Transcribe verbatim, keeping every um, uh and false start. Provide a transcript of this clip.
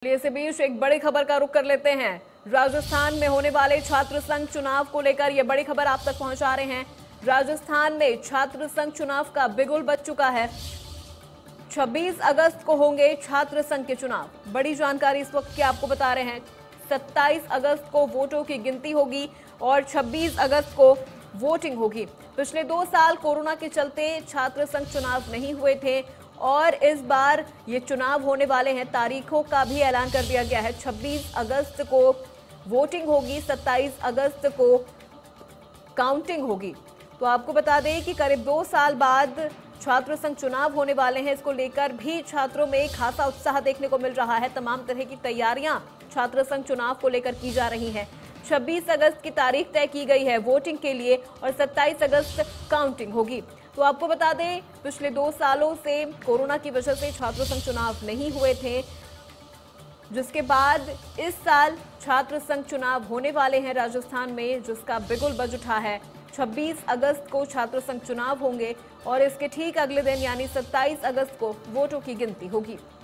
इसी बीच एक बड़ी खबर का रुख कर लेते हैं। राजस्थान में होने वाले छात्र संघ चुनाव को लेकर यह बड़ी खबर आप तक पहुंचा रहे हैं। राजस्थान में छात्र संघ चुनाव का बिगुल बज चुका है। छब्बीस अगस्त को होंगे छात्र संघ के चुनाव। बड़ी जानकारी इस वक्त की आपको बता रहे हैं। सत्ताईस अगस्त को वोटों की गिनती होगी और छब्बीस अगस्त को वोटिंग होगी। पिछले दो साल कोरोना के चलते छात्र संघ चुनाव नहीं हुए थे और इस बार ये चुनाव होने वाले हैं। तारीखों का भी ऐलान कर दिया गया है। छब्बीस अगस्त को वोटिंग होगी, सत्ताईस अगस्त को काउंटिंग होगी। तो आपको बता दें कि करीब दो साल बाद छात्र संघ चुनाव होने वाले हैं। इसको लेकर भी छात्रों में खासा उत्साह देखने को मिल रहा है। तमाम तरह की तैयारियां छात्र संघ चुनाव को लेकर की जा रही हैं। छब्बीस अगस्त की तारीख तय की गई है वोटिंग के लिए और सत्ताईस अगस्त काउंटिंग होगी। तो आपको बता दें, पिछले दो सालों से कोरोना की वजह से छात्र संघ चुनाव नहीं हुए थे, जिसके बाद इस साल छात्र संघ चुनाव होने वाले हैं राजस्थान में, जिसका बिगुल बज उठा है। छब्बीस अगस्त को छात्र संघ चुनाव होंगे और इसके ठीक अगले दिन यानी सत्ताईस अगस्त को वोटों की गिनती होगी।